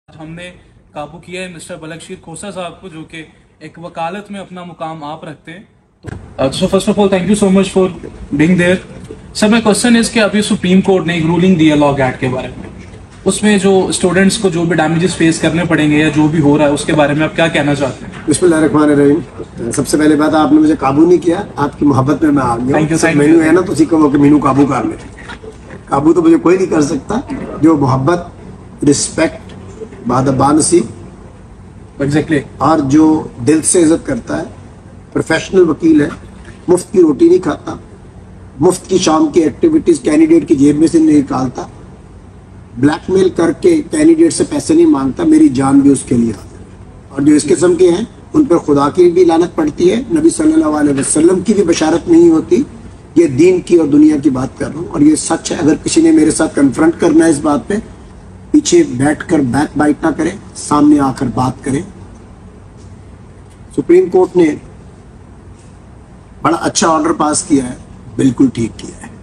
हमने काबू किया है मिस्टर बलकशीर खोसा साहब को, जो कि एक वकालत में अपना मुकाम आप रखते हैं। तो first of all thank you so much for being there. Sir my question is कि अभी सुप्रीम कोर्ट ने एक रूलिंग दिया लॉ गैट के बारे में, उसमें जो स्टूडेंट्स को जो भी डैमेजेस फेस करने पड़ेंगे या जो भी हो रहा है उसके बारे में आप क्या कहना चाहते हैं? बिस्मिल्लाहिर्रहमानिर्रहीम। सबसे पहले बात, आपने मुझे काबू नहीं किया, आपकी मोहब्बत में मैं आ गया। Thank you. मेनू है ना, तो सीखो वो कि मीनू काबू कर ले। काबू तो मुझे कोई नहीं कर सकता। जो मोहब्बत, रिस्पेक्ट, बानसीब एग्जैक्टली, और जो दिल से इज्जत करता है, प्रोफेशनल वकील है, मुफ्त की रोटी नहीं खाता, मुफ्त की शाम की एक्टिविटीज कैंडिडेट की जेब में से नहीं निकालता, ब्लैकमेल करके कैंडिडेट से पैसे नहीं मांगता, मेरी जान भी उसके लिए हाजिर है। और जो इस किस्म के हैं उन पर खुदा की भी लानत पड़ती है, नबी सल्लल्लाहु अलैहि वसल्लम की भी बशारत नहीं होती। ये दीन की और दुनिया की बात कर रहा हूँ और ये सच है। अगर किसी ने मेरे साथ कन्फ्रंट करना है इस बात पे, पीछे बैठकर बैक बाइट ना करे, सामने आकर बात करे। सुप्रीम कोर्ट ने बड़ा अच्छा ऑर्डर पास किया है, बिल्कुल ठीक किया है।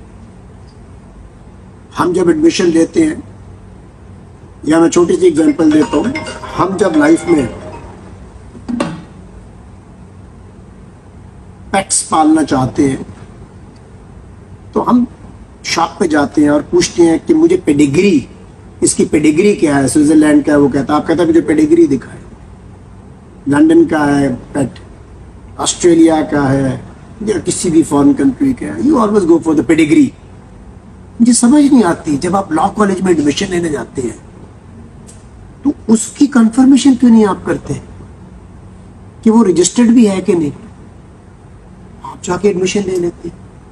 हम जब एडमिशन लेते हैं, या मैं छोटी सी एग्जांपल देता हूं, हम जब लाइफ में पेट्स पालना चाहते हैं तो हम शॉप पे जाते हैं और पूछते हैं कि मुझे पेडिग्री, इसकी पेडिग्री क्या है, स्विट्जरलैंड का है, वो कहता है, आप कहता है मुझे पेडिग्री दिखाए, लंदन का है पेट, ऑस्ट्रेलिया का है, या किसी भी फॉरेन कंट्री का है, you always go for the pedigree. मुझे समझ नहीं आती, जब आप लॉ कॉलेज में एडमिशन लेने जाते हैं तो उसकी कंफर्मेशन क्यों नहीं आप करते कि वो रजिस्टर्ड भी है कि नहीं, आप जाके एडमिशन ले लेते।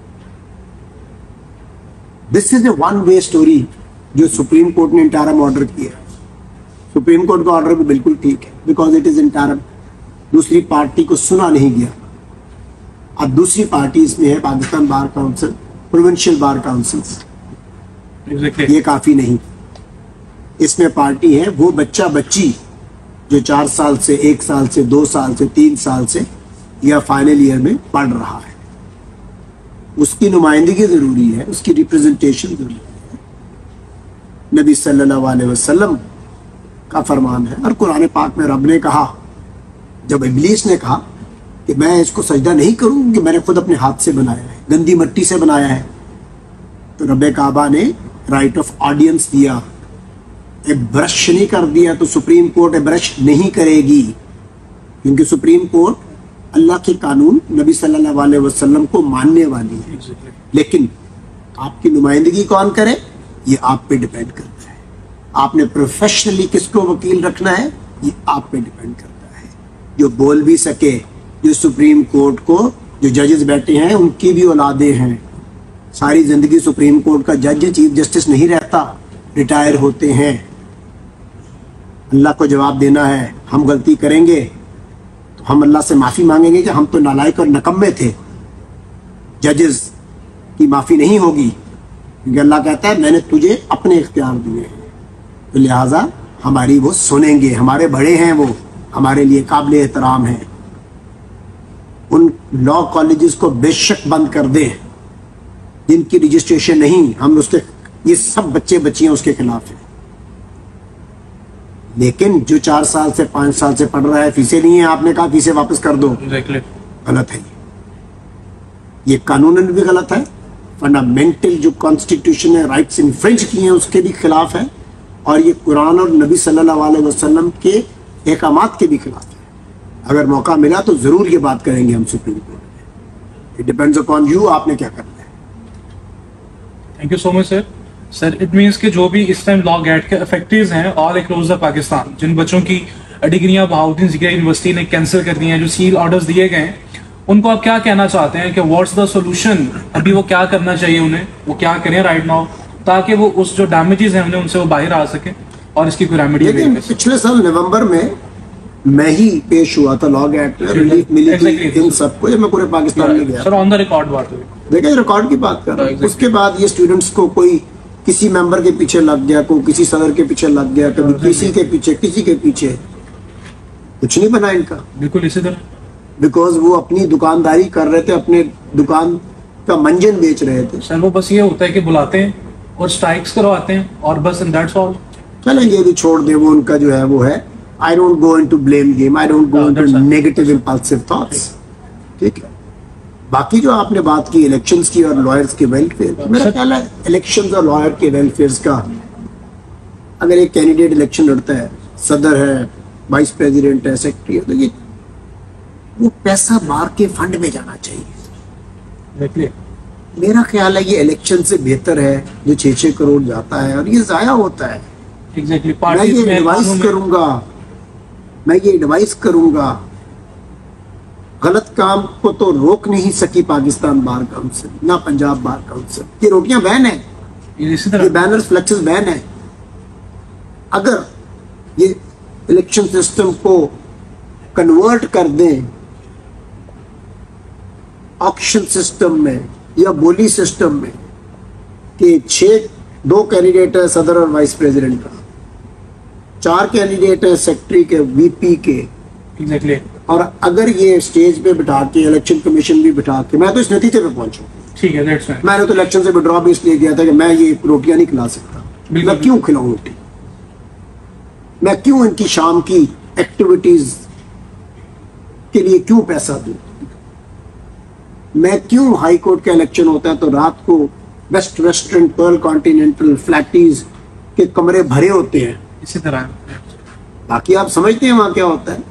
This is a one way story जो सुप्रीम कोर्ट ने इंटरम ऑर्डर किया। सुप्रीम कोर्ट का ऑर्डर भी बिल्कुल ठीक है, बिकॉज इट इज इंटरम। दूसरी पार्टी को सुना नहीं गया। अब दूसरी पार्टी इसमें है Pakistan bar council, provincial bar councils. ये काफी नहीं, इसमें पार्टी है वो बच्चा बच्ची जो 4 साल से, 1 साल से, 2 साल से, 3 साल से या फाइनल ईयर में पढ़ रहा है, उसकी नुमाइंदगी जरूरी है, उसकी रिप्रेजेंटेशन जरूरी है। नबी सल्लल्लाहु अलैहि वसल्लम का फरमान है और कुरान पाक में रब ने कहा, जब इब्लीस ने कहा कि मैं इसको सजदा नहीं करूं कि मैंने खुद अपने हाथ से बनाया है, गंदी मिट्टी से बनाया है, तो रब काबा ने राइट ऑफ ऑडियंस दिया, ए ब्रश नहीं कर दिया। तो सुप्रीम कोर्ट ए ब्रश नहीं करेगी, क्योंकि सुप्रीम कोर्ट अल्लाह के कानून, नबी सल्लल्लाहु अलैहि वसल्लम को मानने वाली है। लेकिन आपकी नुमाइंदगी कौन करे, ये आप पे डिपेंड करता है। आपने प्रोफेशनली किसको वकील रखना है, ये आप पे डिपेंड करता है। जो बोल भी सके, जो सुप्रीम कोर्ट को जो जजेस बैठे हैं उनकी भी औलादे हैं, सारी जिंदगी सुप्रीम कोर्ट का जज चीफ जस्टिस नहीं रहता, रिटायर होते हैं। अल्लाह को जवाब देना है, हम गलती करेंगे तो हम अल्लाह से माफी मांगेंगे कि हम तो नालायक और नकम्मे थे। जजेस की माफी नहीं होगी, क्योंकि अल्लाह कहता है मैंने तुझे अपने इख्तियार दिए हैं, तो लिहाजा हमारी वो सुनेंगे, हमारे बड़े हैं, वो हमारे लिए काबिल एहतराम है। उन लॉ कॉलेजेस को बेशक बंद कर दें जिनकी रजिस्ट्रेशन नहीं, हम उसके, ये सब बच्चे बच्चियां उसके खिलाफ हैं। लेकिन जो 4 साल से 5 साल से पढ़ रहा है, फीसें नहीं है, आपने कहा फीसें वापस कर दो, गलत है। ये कानूनन भी गलत है, फंडामेंटल जो कॉन्स्टिट्यूशन है, राइट्स इन्फ्रिंज किए हैं उसके भी खिलाफ है, और ये कुरान और नबी सल्लल्लाहु अलैहि वसल्लम के अहकामात के भी खिलाफ है। अगर मौका मिला तो जरूर ये बात करेंगे हम सुप्रीम कोर्ट में। इट डिपेंड्स अपॉन यू, आपने क्या करना है। Thank you so much sir. Sir it means कि जो भी इस टाइम लॉ गैट के इफेक्टिव्स हैं ऑल अक्रॉस द पाकिस्तान, जिन बच्चों की डिग्रियां बहाउद्दीन ज़िया यूनिवर्सिटी ने कैंसिल कर दी हैं, जो सील ऑर्डर्स दिए गए हैं, उनको आप क्या कहना चाहते हैं कि व्हाट्स द सोल्यूशन, अभी वो क्या करना चाहिए, उन्हें वो क्या करें राइट नाउ, ताकि वो उस जो डैमेजेस हैं उन्हें उनसे वो बाहर आ सके और इसकी कोई रेमेडी। लेकिन पिछले साल नवंबर में मैं ही पेश हुआ था, लॉ गैट रिलीफ मिली थी इन सबको, जब मैं पूरे पाकिस्तान में गया। सर ऑन द रिकॉर्ड बात हुई, देखिए रिकॉर्ड की बात कर रहा हूँ। उसके बाद ये स्टूडेंट्स को कोई किसी मेंबर के पीछे लग गया, कोई किसी सदर के पीछे लग गया, कभी किसी के पीछे, किसी के पीछे, कुछ नहीं बना इनका। बिल्कुल इसी तरह, बिकॉज वो अपनी दुकानदारी कर रहे थे, अपने दुकान का मंजन बेच रहे थे। सर वो बस ये होता है कि बुलाते हैं और स्ट्राइक्स करवाते हैं और बस, एंड दैट्स ऑल। चलेंगे भी छोड़ दे, वो उनका जो है वो है। I don't go into blame game, I don't go into negative impulsive thoughts, ठीक है। बाकी जो आपने बात की इलेक्शंस की और लॉयर्स के वेलफेयर, मेरा ख्याल है इलेक्शंस और लॉयर के वेलफेयर का, अगर एक कैंडिडेट इलेक्शन लड़ता है, सदर है, वाइस प्रेसिडेंट है, सेक्रेटरी है, तो ये वो पैसा बार के फंड में जाना चाहिए। मेरा ख्याल है ये इलेक्शन से बेहतर है जो 6-6 करोड़ जाता है और ये जाया होता है। एग्जैक्टली। मैं ये एडवाइस करूंगा, गलत काम को तो रोक नहीं सकी पाकिस्तान बार काउंसिल, ना पंजाब बार काउंसिल। ये रोटियां बैन है, ये बैनर्स फ्लेक्सेस बैन है। अगर ये इलेक्शन सिस्टम को कन्वर्ट कर दें ऑक्शन सिस्टम में या बोली सिस्टम में कि 2 कैंडिडेट है सदर और वाइस प्रेसिडेंट का, 4 कैंडिडेट है सेक्रेटरी के, वीपी के, एग्जैक्टली। और अगर ये स्टेज पे बिठा के इलेक्शन कमीशन भी बिठा के, मैं तो इस नतीजे पे पहुंचू, ठीक है, दैट्स फाइन। मैंने तो इलेक्शन से विड्रॉ भी इसलिए किया था कि मैं ये रोटियां नहीं खिला सकता। मैं क्यों खिलाऊं रोटी? मैं क्यों इनकी शाम की एक्टिविटीज के लिए क्यों पैसा दूं? मैं क्यों, हाई कोर्ट का इलेक्शन होता है तो रात को best restaurant, Pearl Continental, Faletti's के कमरे भरे होते हैं, इसी तरह। बाकी आप समझते हैं वहां क्या होता है।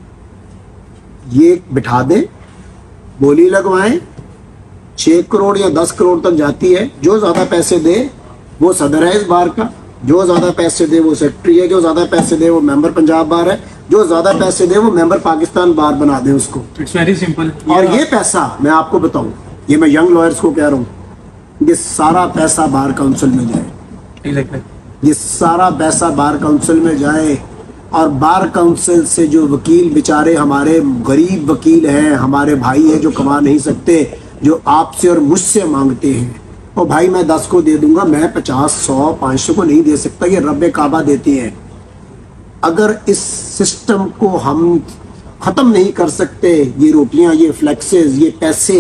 ये बिठा दें, बोली लगवाएं, 6 करोड़ या 10 करोड़ तक जाती है। जो ज्यादा पैसे दे वो सदर है इस बार का, जो ज्यादा पैसे दे वो सेक्रेटरी है, जो ज्यादा पैसे दे वो मेंबर पंजाब बार है, जो ज्यादा पैसे दे वो मेंबर पाकिस्तान बार बना दे उसको। It's very simple. और ये पैसा मैं आपको बताऊं, ये मैं यंग लॉयर्स को कह रहा हूं, ये सारा पैसा बार काउंसिल में जाए। एग्जैक्टली। ये सारा पैसा बार काउंसिल में जाए और बार काउंसिल से जो वकील बेचारे हमारे गरीब वकील हैं, हमारे भाई हैं जो कमा नहीं सकते, जो आपसे और मुझसे मांगते हैं, और भाई मैं 10 को दे दूंगा, मैं 50, 100, 500 को नहीं दे सकता, ये रब्बे काबा देते हैं। अगर इस सिस्टम को हम खत्म नहीं कर सकते, ये रोटियां, ये फ्लेक्सेस, ये पैसे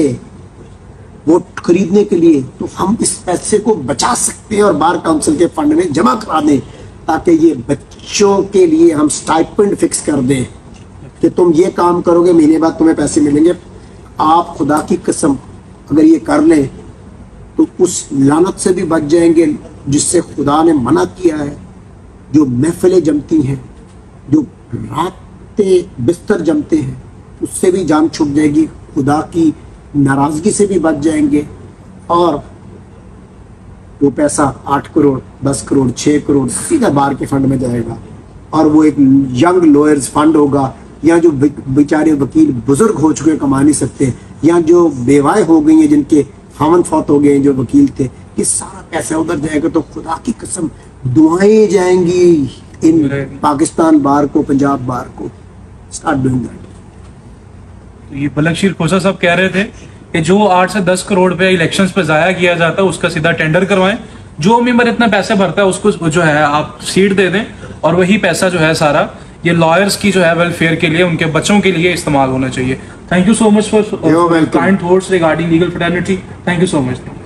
वोट खरीदने के लिए, तो हम इस पैसे को बचा सकते हैं और बार काउंसिल के फंड में जमा करा दें, ताकि ये बच्चों के लिए हम स्टाइपेंड फिक्स कर दें कि तुम ये काम करोगे, महीने बाद तुम्हें पैसे मिलेंगे। आप खुदा की कसम अगर ये कर लें तो उस लानत से भी बच जाएंगे जिससे खुदा ने मना किया है। जो महफिलें जमती हैं, जो रातें बिस्तर जमते हैं, उससे भी जान छूट जाएगी, खुदा की नाराजगी से भी बच जाएंगे, और वो पैसा 8 करोड़, 10 करोड़, 6 करोड़ सीधा बार के फंड में जाएगा, और वो एक यंग लॉयर्स फंड होगा, या जो बेचारे वकील बुजुर्ग हो चुके कमा नहीं सकते, या जो बेवाएं हो गई हैं, जिनके खामन फौत हो गए हैं जो वकील थे, ये सारा पैसा उधर जाएगा। तो खुदा की कसम दुआएं जाएंगी इन पाकिस्तान बार को, पंजाब बार को। Start doing that. तो ये बलकशीर खोसा साहब कह रहे थे कि जो 8 से 10 करोड़ रुपए इलेक्शंस पे जाया किया जाता है उसका सीधा टेंडर करवाएं, जो मेंबर इतना पैसे भरता है उसको जो है आप सीट दे दें, और वही पैसा जो है सारा ये लॉयर्स की जो है वेलफेयर के लिए, उनके बच्चों के लिए इस्तेमाल होना चाहिए। Thank you so much for kind thoughts regarding legal fraternity. Thank you so much.